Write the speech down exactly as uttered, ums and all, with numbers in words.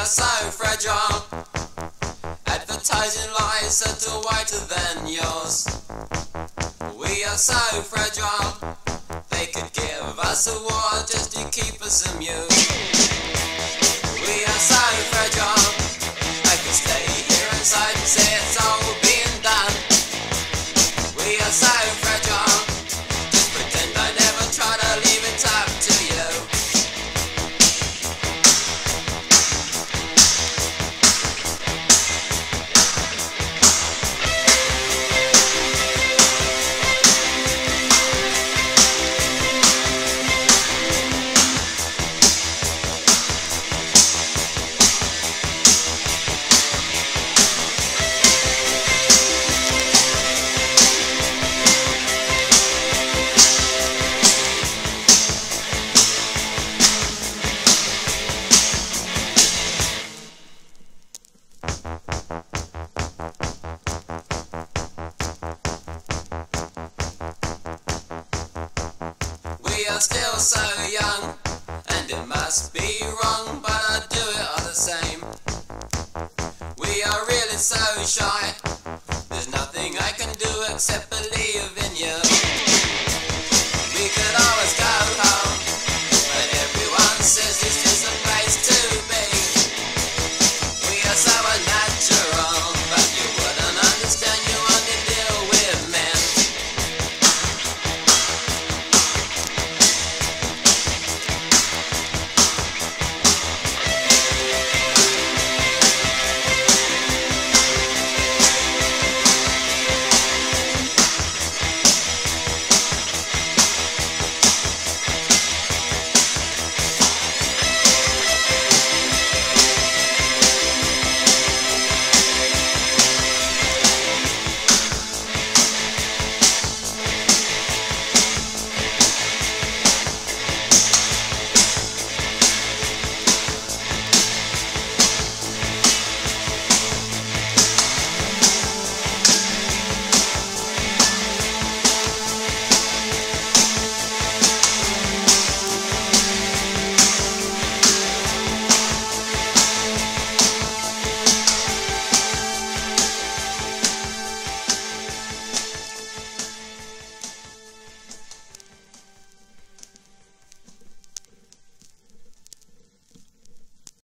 are so fragile. Advertising lies that are whiter than yours. We are so fragile. They could give us a war just to keep us amused. We are so fragile. I could stay here inside and say it's all being done. We are so fragile. Just pretend I never try to leave it up to you. We are still so young, and it must be wrong, but I do it all the same. We are really so shy. There's nothing I can do except believe